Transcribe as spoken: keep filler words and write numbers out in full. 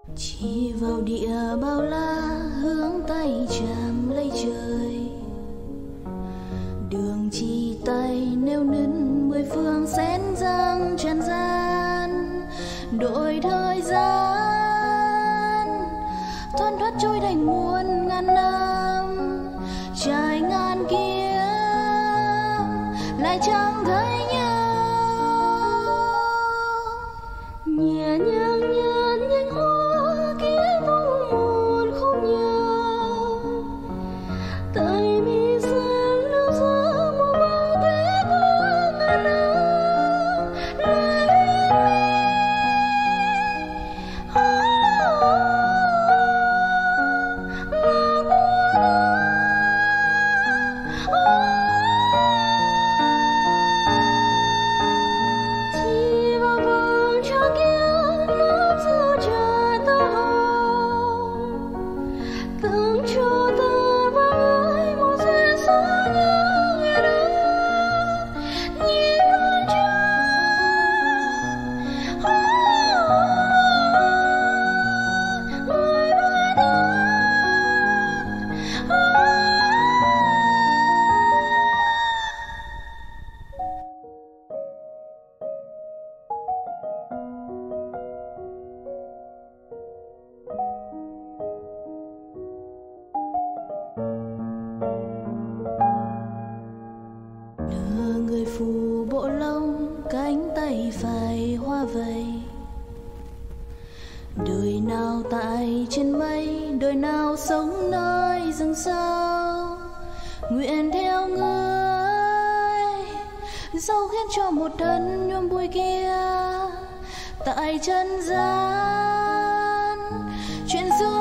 Chỉ vào địa bao la hướng tay chạm lấy trời, đường chỉ tay nêu nứn mười phương xén răng trần gian, đổi thời gian thoăn thoắt trôi thành muôn ngàn năm, trải ngàn kia lại chẳng thấy nhau. Nhẹ nhàng nhàn nhánh hoa kia tung một khúc nhạc, tay mi sen lưu giữ một bao thế qua ngàn năm lại yên mi. Ah, là của chỉ vào vầng trăng kia ngắm sao trời tơ hồng, từng cho ta vang ơi một duyên số nhớ ngày đó nhìn vào trăng. Người với ta. Nửa người phù bộ lông, cánh tay phải hoa vầy, đời nào tại trên mây, đời nào sống nơi rừng sâu. Nguyện theo người dẫu khiến cho một thân nhuộm bụi kia tại chân gian, chuyện xưa